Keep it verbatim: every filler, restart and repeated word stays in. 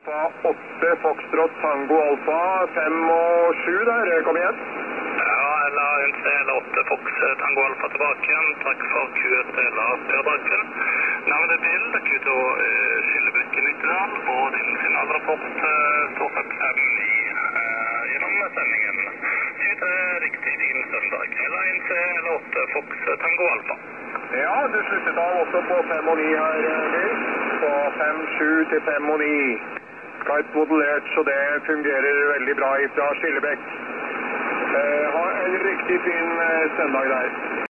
åtte Foxtrot Tango Alfa, fem og sju der, kom igjen. Ja, Ella N C L åtte Fox Tango Alfa tilbake igjen, takk for Q ett Ella per bakgrunn. Navnet bil, Q to uh, Skillebekken Ytterdal, og din signalrapport uh, står fem fem ni uh, gjennom sendingen. tjuetre riktig din søndag. Ella N C L åtte Fox Tango Alfa. Ja, du sluttet av også på fem og ni her, Bill. På fem sju til fem og ni. Skarpt modellert, så det fungerer veldig bra fra Skillebekk. Eh, ha en riktig fin eh, søndag der.